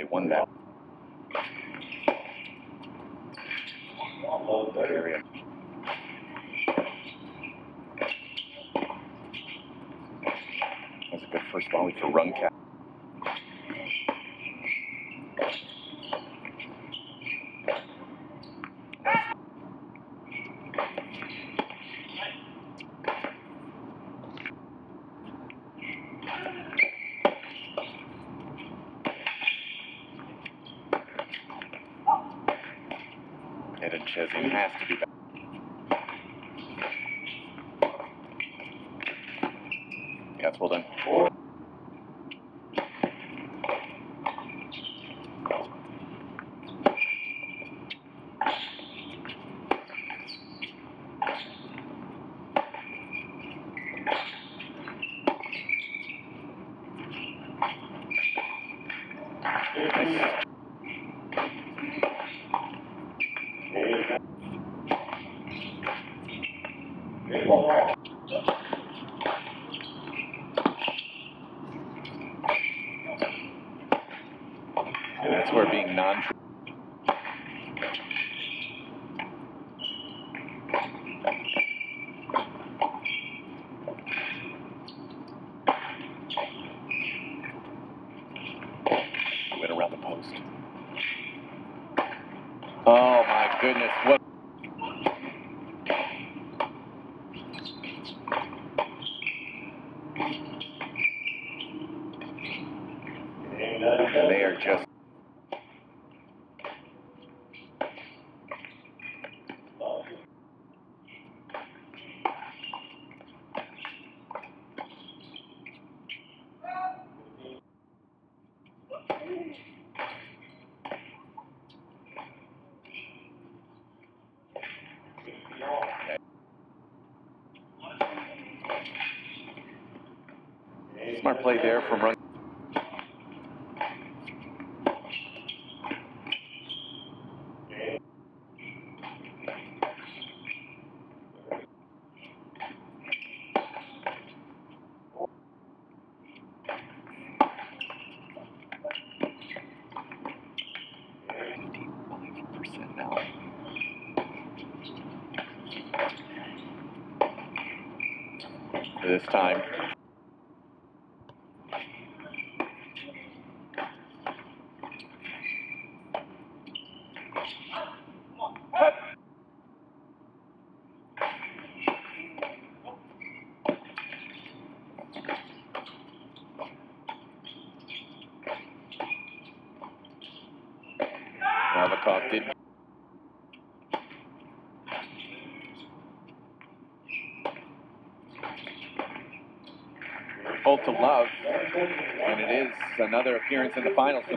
won that. That's a good first volley for Rungkat. Nedunchezhiyan has to be back. Yeah, it's well done. And that's where being non-true. Went around the post. Oh my goodness, what? And they are just smart play there from Rungkat. Now. This time. Novikov did. Hold to love, and it is another appearance in the finals.